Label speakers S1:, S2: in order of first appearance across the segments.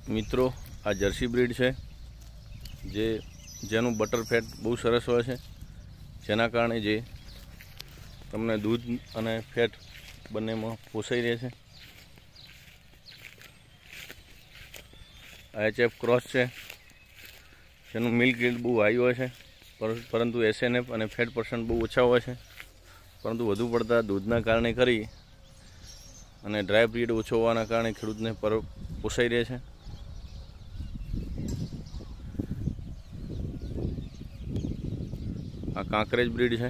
S1: मित्रों आ Jersey breed है जेनु butter fate बहुत सरस होय छे, जेना कारणे जे तमने दूध अने फेट बने में पोसाई रहे छे। HF क्रॉस है जेनु मिल्क यील्ड बहुत हाई होय छे, परंतु SNF अने फेट परसेंट बहुत ओछा होय छे, परंतु वधु पड़ता दूधना कारणे करी अने ड्राय पीरियड ओछो होवाना कारणे खेडूतने पोसाई रहे छे। आ कांकरेज ब्रीड है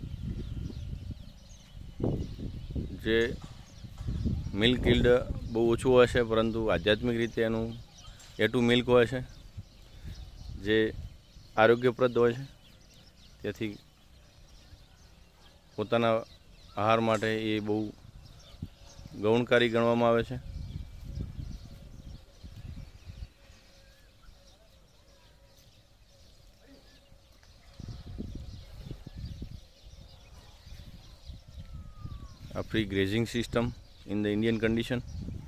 S1: जे मिल्क यील्ड बहुत ओछું होय छे, परंतु आध्यात्मिक रीते एनु A2 मिल्क होय छे जे आरोग्यप्रद होय छे, तेथी पोताना आहार माटे ए बहु गौणकारी गणवामां आवे छे। A free grazing system in the Indian condition.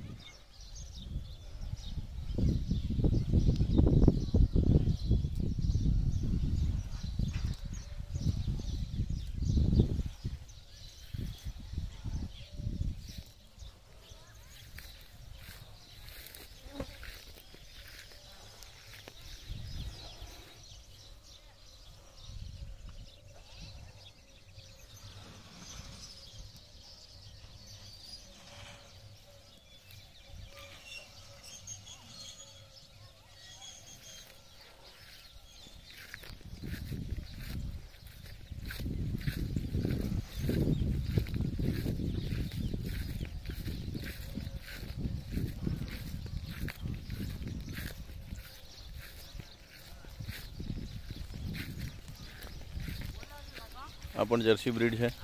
S1: आ पण जर्सी ब्रीड है।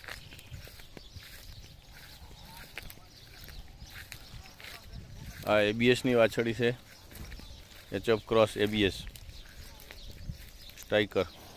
S1: आ ABS नी वाछड़ी है, HF क्रॉस ABS स्ट्राइकर।